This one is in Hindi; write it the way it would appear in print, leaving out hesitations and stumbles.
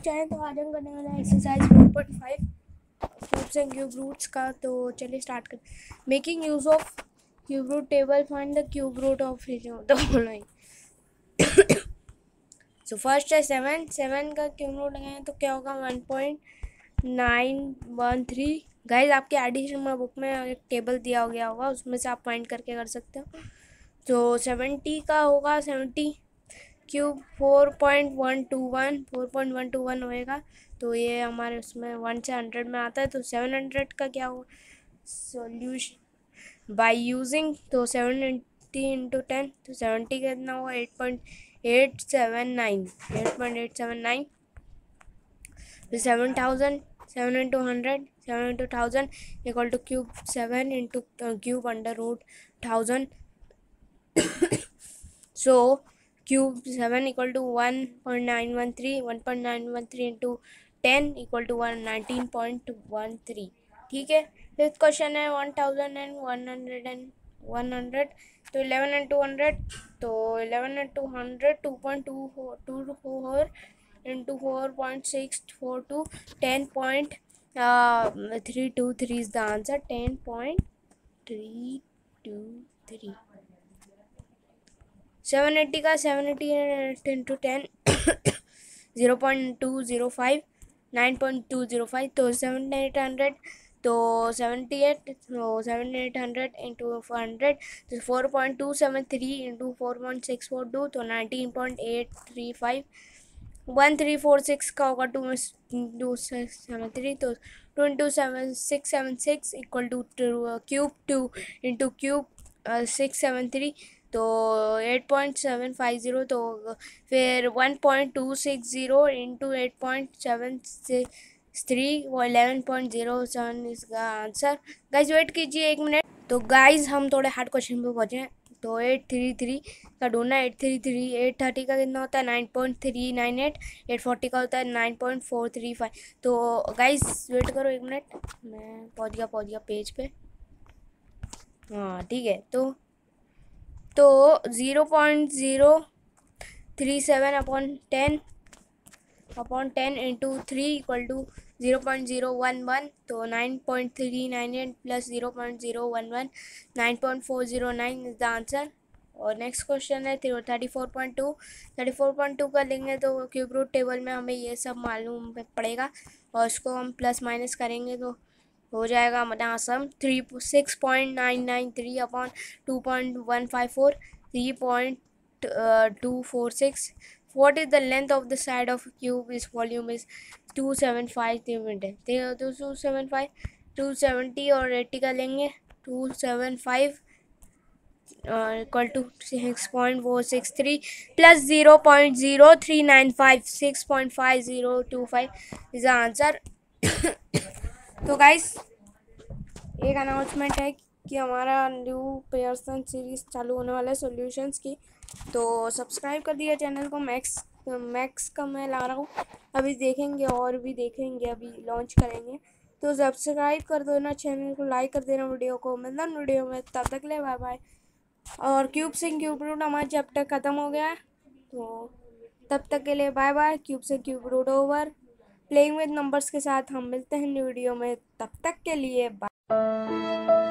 चाहें तो आज हम करने वाले हैं exercise 4.5 cubes and cube roots का। तो चलिए स्टार्ट कर। Making use of cube root table, find the cube root of the following. So first है 7 का क्यूब रूट लगाएं तो क्या होगा 1.913। गाइज आपके एडिशन बुक में एक टेबल दिया गया होगा, उसमें से आप फाइंड करके कर सकते हो। तो 70 का होगा 70 क्यूब 4.121 होएगा। तो ये हमारे उसमें 1 से 100 में आता है। तो 700 का क्या होगा सॉल्यूशन बाय यूजिंग, तो 70 इंटू 10, तो 70 का कितना होगा 8.879। तो 7000 7 into 100 7 into 1000 equal to cube 7 into cube under root 1000। So cube 7 equal to 1.913 into 10 equal to 19.13। ठीक है। फिफ्थ क्वेश्चन है 1100 तो 11 इंटू 100, तो 11 into 100 2.224 into 4.642 10.323 is the answer. 10.323। 780 का 780 इंटू 10 0.205 9.205। तो 7800 तो 78 तो 7800 इंटू 100 तो 4.273 इंटू 4.642 तो 19.835। 1346 का होगा 273 तो 2 equal to cube 2 into cube 673 तो 8.750। तो फिर 1.260 इंटू 8.763 वो 11.07 इसका आंसर। गाइज वेट कीजिए 1 मिनट। तो गाइज हम थोड़े हार्ड क्वेश्चन पे पहुँचे। तो 833 का ढूंढना 833 830 का कितना होता है 9.398। 840 का होता है 9.435। तो गाइज वेट करो 1 मिनट, मैं पहुँच गया पेज पे। हाँ ठीक है। तो 0.037 अपॉन 10 इंटू 3 इक्वल टू 0.011। तो 9.398 प्लस 0.011 9.409 इज द आंसर। और नेक्स्ट क्वेश्चन है 34.2 का लेंगे तो क्यूब रूट टेबल में हमें ये सब मालूम पड़ेगा और उसको हम प्लस माइनस करेंगे तो हो जाएगा मतलब sum 6.993 upon 2.154 3.246। What is the length of the side of a cube? Its volume is 275 centimeter। 275 270 और 80 का लेंगे 275 equal to 6.463 plus 0.0395 6.5025 is answer. तो गाइस एक अनाउंसमेंट है कि हमारा न्यू पेयरसन सीरीज़ चालू होने वाला है सॉल्यूशंस की। तो सब्सक्राइब कर दिया चैनल को। मैक्स का मैं ला रहा हूँ, अभी देखेंगे और भी देखेंगे, अभी लॉन्च करेंगे। तो सब्सक्राइब कर देना चैनल को, लाइक कर देना वीडियो को। मिलना वीडियो में, तब तक ले बाय बाय। और क्यूब से क्यूब रूट हमारा चैप्टर ख़त्म हो गया है, तो तब तक के लिए बाय बाय। क्यूब से cube root over. Playing with numbers के साथ हम मिलते हैं न्यू वीडियो में, तब तक के लिए बाय।